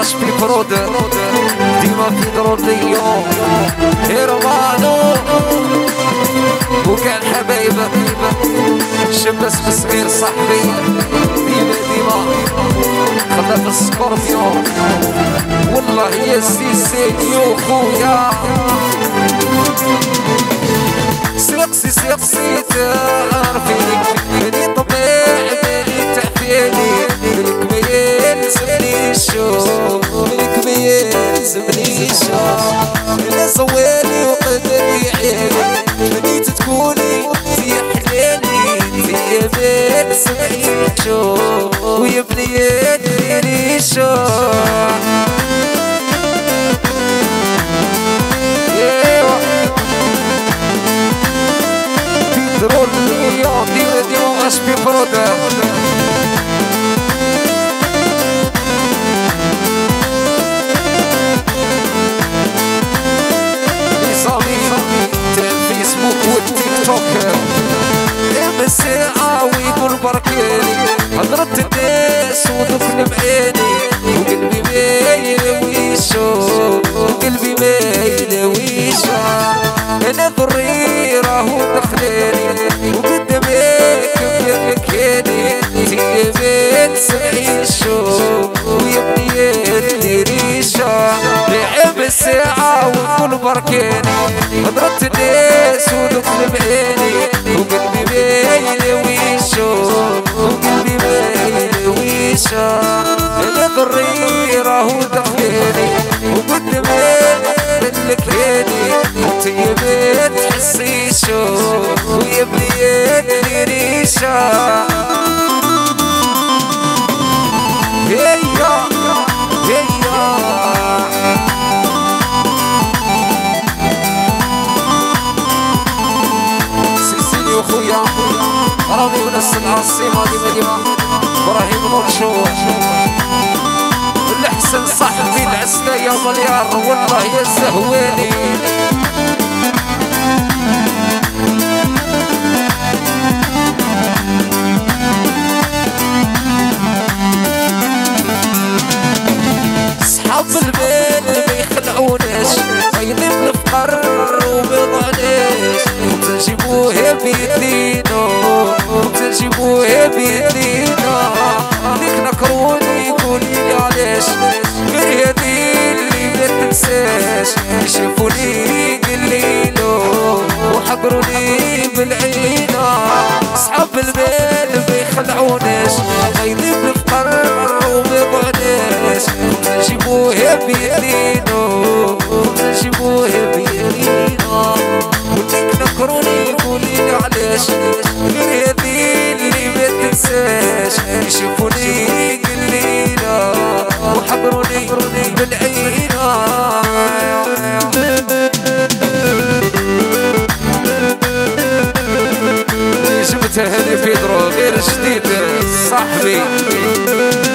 اشبي برود ديما في ضروريو هيرمانو وكان حبايبه شمس صغير صاحبي ديما خلنا في السكوربيون والله يا سيسينيو خويا سيقسي تعرفيني بني طبيعي بني تعفيني منك ما يلزمني الشوق منك ما يلزمني الشوق انا صوالي وقدري عيني بنيت تكوني في حلالي في بيت سمعي الشوق ويا بنيات ديري الشوق ديما اشبي برودة نظامي تاع الفيسبوك والتيك توك ام الساعة ويقول بركاني هضرت الناس وذكر بعيني وقلبي مايل ويشوف وقلبي مايل ويشوف انا ضري راهو دخلاني وقدامك مكاني تيا بيت سمعي الشوق ويا بنيات ديري الشوق لعب الساعة ونقول بركاني هضرت الناس ودخل بعيني وقلبي مايل ويشوق وقلبي مايل ويشوق انا ضري راهو دخلاني وقدامك مكاني تيا بيت تحسي الشوق ويا بنيات ديري الشوق هيا سيسيني وخويا رامي ونس العاصمة ديما ابراهيم مرشوح الحسن صاحبي العسلة يا مليار والله يا زهواني صحاب البال ما يخلعوناش عيني بالفقر ومضعناش وتنجيبوها بيدينا وتنجيبوها بيدينا ليك نكروني قوليلي علاش غير هادي اللي ما تنساش يشوفوني قليلو وحقروني بالعينة صحاب البال ما يخلعوناش عيني بالفقر ومضعناش نجيبوها بيدينا نجيبوها بيدينا وليك نكروني قوليلي علاش غير هادي اللي ما تنساش يشوفوني قليلة وحضروني بالعينة جبتها هذه بيدرو غير جديد صاحبي